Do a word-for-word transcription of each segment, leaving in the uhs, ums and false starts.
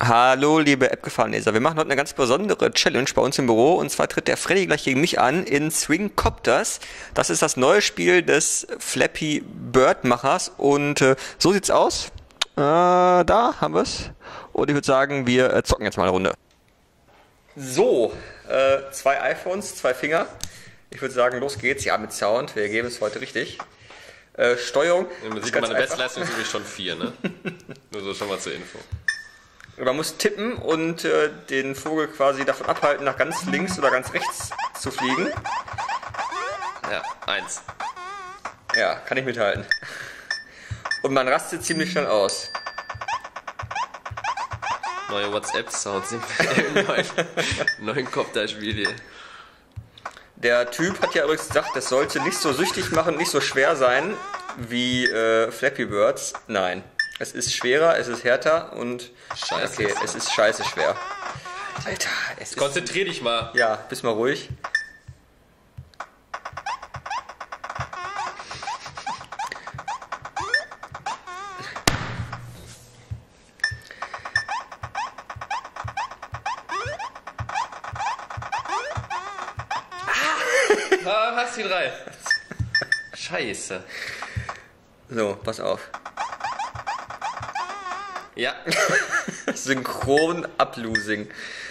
Hallo, liebe App-Gefahrenleser. Wir machen heute eine ganz besondere Challenge bei uns im Büro. Und zwar tritt der Freddy gleich gegen mich an in Swing Copters. Das ist das neue Spiel des Flappy Bird-Machers. Und äh, so sieht's aus. Äh, da haben wir's. Und ich würde sagen, wir äh, zocken jetzt mal eine Runde. So, äh, zwei iPhones, zwei Finger. Ich würde sagen, los geht's. Ja, mit Sound. Wir geben es heute richtig. Äh, Steuerung. Man sieht, meine Bestleistung ist übrigens schon vier, ne? Nur so schon mal zur Info. Man muss tippen und äh, den Vogel quasi davon abhalten, nach ganz links oder ganz rechts zu fliegen. Ja, eins. Ja, kann ich mithalten. Und man rastet ziemlich schnell aus. Neue WhatsApp-Sounds im neuen, neuen Copter-Spiel hier. Der Typ hat ja übrigens gesagt, das sollte nicht so süchtig machen, nicht so schwer sein wie äh, Flappy Birds. Nein. Es ist schwerer, es ist härter und Scheiße. Okay, es ist scheiße schwer. Alter, es Konzentrier dich mal. Ja, bist mal ruhig. Ah, hast die drei. Scheiße. So, pass auf. Ja. Synchron Ablosing.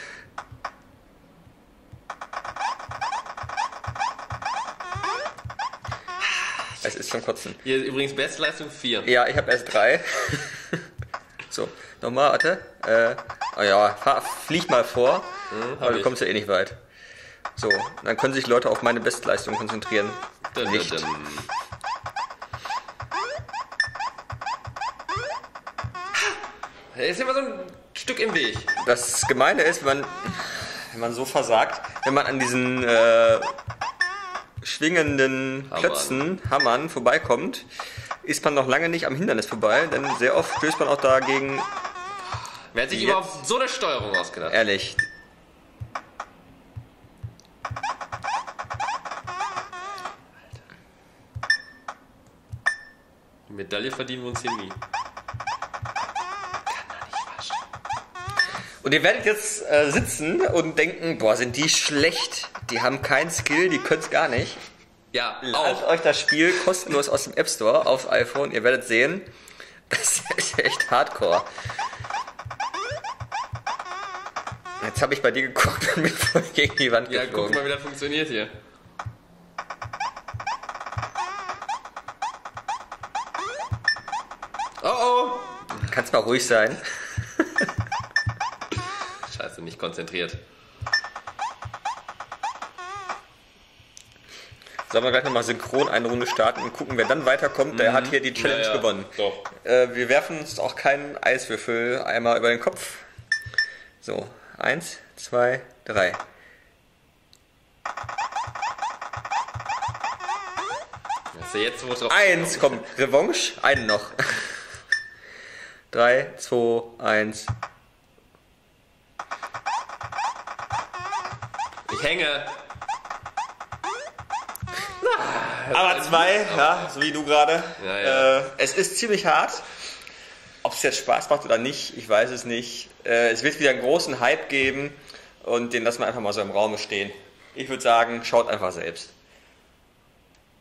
Es ist schon kotzen. Hier ist übrigens Bestleistung vier. Ja, ich habe erst drei. So, nochmal, warte. Äh, oh ja, fahr, flieg mal vor, Mhm, aber du ich. kommst ja eh nicht weit. So, dann können sich Leute auf meine Bestleistung konzentrieren. Dun, Nicht. dun, dun. Er ist immer so ein Stück im Weg. Das Gemeine ist, wenn man, wenn man so versagt, wenn man an diesen äh, schwingenden Hammern. Klötzen, Hammern vorbeikommt, ist man noch lange nicht am Hindernis vorbei, denn sehr oft stößt man auch dagegen, Wer hat sich Jetzt? überhaupt so eine Steuerung ausgedacht? ehrlich. Die Medaille verdienen wir uns hier nie. Und ihr werdet jetzt äh, sitzen und denken, boah, sind die schlecht, die haben keinen Skill, die können es gar nicht. Ja, Ladet auch. euch das Spiel kostenlos aus dem App Store aufs iPhone, ihr werdet sehen, das ist echt hardcore. Jetzt habe ich bei dir geguckt und bin voll gegen die Wand Ja, guck geflogen. mal, wie das funktioniert hier. Oh oh! Kannst mal ruhig sein. Scheiße, nicht konzentriert. Sollen wir gleich nochmal synchron eine Runde starten und gucken, wer dann weiterkommt, der hat hier die Challenge Ja, ja, gewonnen. Doch. Äh, wir werfen uns auch keinen Eiswürfel einmal über den Kopf. So, eins, zwei, drei. Hast du jetzt wo drauf? Eins, komm, Revanche, einen noch. Drei, zwei, eins. Ich hänge. Aber zwei, ja, so wie du gerade. Ja, ja. Äh, es ist ziemlich hart. Ob es jetzt Spaß macht oder nicht, ich weiß es nicht. Äh, es wird wieder einen großen Hype geben und den lassen wir einfach mal so im Raum stehen. Ich würde sagen, schaut einfach selbst.